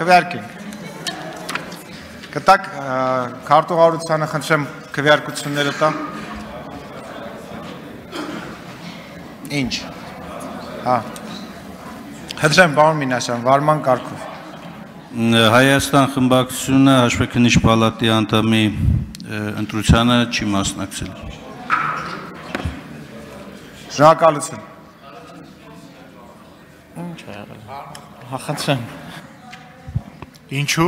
քվեարկենք։ Կտակ քարտուղարությանը խնդրեմ քվեարկությունները տա։ Ինչ։ Հա։ Խնդրեմ պարոն Մինասյան, վարման կարգով։ Հայաստան խմբակցությունը հաշվեկնիչ պալատի անդամի ընտրությանը չի մասնակցել։ Շնորհակալություն։ Ինչ է եղել։ Հա, խնդրեմ։ Ինչու՞։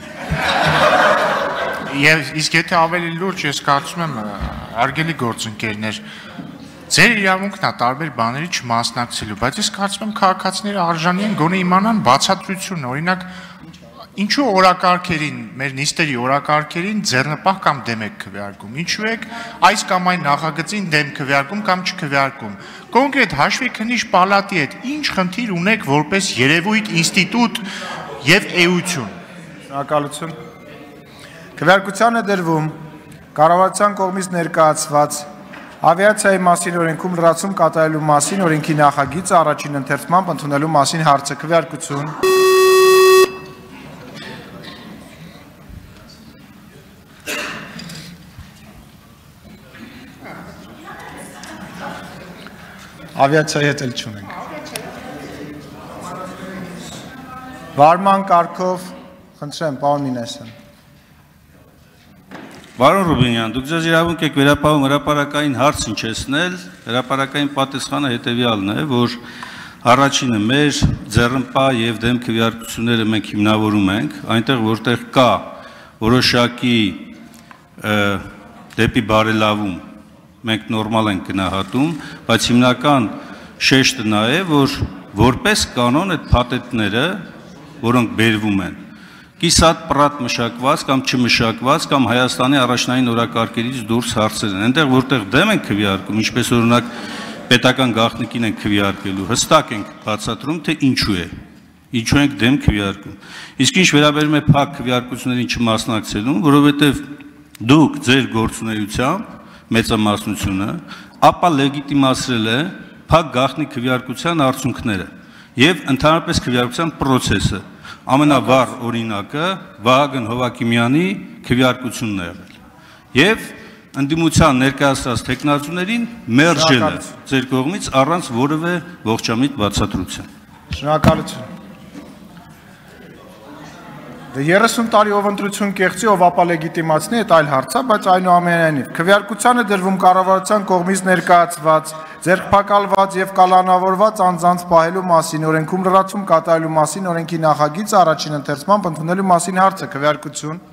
Իսկ եթե ավելի լուրջ ես կարծում եմ հարգելի գործընկերներ, ձեր իրավունքն է տարբեր բաների չմասնակցելու, բայց ես կարծում եմ քաղաքացիները արժանի են գոնե իմանան բացատրություն, օրինակ ինչու օրակարգերին, մեր նիստերի օրակարգերին ձեռնպահ կամ դեմ եք քվեարկում, ինչու եք այս կամ այն նախագծին դեմ քվեարկում կամ չքվեարկում, կոնկրետ հաշվի քննիչ պալատի հետ ինչ խնդիր ունեք որպես երևույթ, ինստիտուտ եւ էություն։ Շնորհակալություն։ Քվեարկության է դրվում կառավարության կողմից ներկայացված ավիացիայի մասին օրենքում լրացում կատարելու մասին օրենքի նախագիծը առաջին ընթերցմամբ ընդունելու մասին հարցը քվեարկություն։ Ավիացիայի հետ էլ չունենք։ Վարման կարգով խնդրեմ պարոն Մինասյան։ Պարոն Ռուբինյան, դուք ձեզ իրավունք եք վերապահում հրապարակային հարց հնչեցնել, հրապարակային պատասխանը հետևյալն է, որ առաջինը մեր ձեռնպահ եւ դեմ քվեարկությունները մենք հիմնավորում ենք, այնտեղ որտեղ կա որոշակի դեպի բարելավում մենք նորմալ ենք գնահատում, բայց հիմնական շեշտը նա է, որ որպես կանոն այդ փաթեթները, որոնք բերվում են, կիսատ պրատ մշակված կամ չմշակված կամ Հայաստանի առաջնային օրակարգերից դուրս հարցեր են, այնտեղ որտեղ դեմ են քվեարկում, ինչպես օրինակ պետական գաղտնիքին են քվեարկելու, հստակ ենք բացատրում, թե ինչու է, ինչու ենք դեմ քվեարկում։ Իսկ ինչ վերաբերում է փակ քվեարկություններին չմասնակցելուն, որովհետև դուք ձեր գործունեությամբ մեծամասնությունը, ապա լեգիտիմացրել է փակ գաղտնի քվեարկության արդյունքները եւ ընդհանրապես քվեարկության process-ը։ Ամենավառ օրինակը Վահագն Հովակիմյանի քվեարկությունն է եղել։ Եվ ընդդիմության ներկայացրած տեխնացուներին մերժել է ձեր կողմից առանց որևէ ողջամիտ բացատրության։ Շնորհակալություն։ 30 տարիով ընտրություն կեղծի, ով ապա լեգիտիմացնի, այդ այլ հարց է, բայց այնուամենայնիվ քվեարկությանը դրվում կառավարության կողմից ներկայացված, ձեռքփակալված եւ կալանավորված անձանց պահելու մասին օրենքում լրացում կատարելու մասին օրենքի նախագիծը առաջին ընթերցմամբ ընդունելու մասին հարցը քվեարկություն։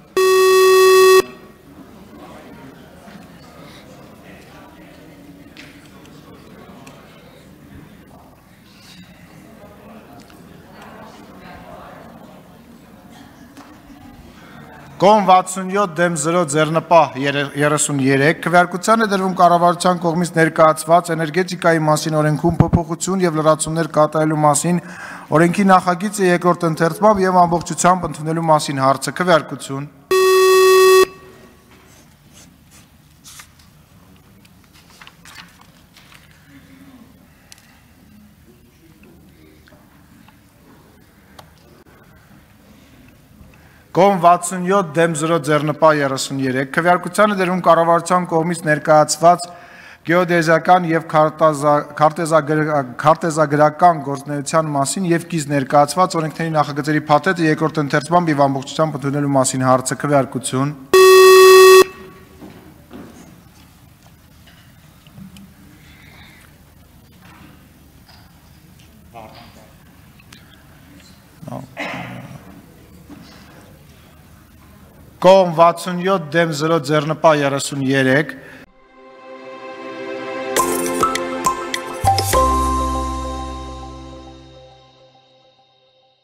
Կողմ 67 դեմ 0 ձեռնպահ 33 քվեարկության է դրվում կառավարության կողմից ներկայացված էներգետիկայի մասին օրենքում փոփոխություն եւ լրացումներ կատարելու մասին օրենքի նախագիծը երկրորդ ընթերցմամբ եւ ամբողջությամբ ընդունելու մասին հարցը քվեարկություն։ Կողմ 67 դեմ 0 ձեռնպահ 33 քվեարկությանը դրվում կառավարության կողմից ներկայացված գեոդեզիական եւ քարտեզագրական գործունեության մասին եւ կից ներկայացված օրենքների նախագծերի փաթեթը երկրորդ ընթերցմամբ եւ ամբողջությամբ ընդունելու մասին հարցը քվեարկություն։ Կողմ 67 դեմ 0 ձեռնպահ 33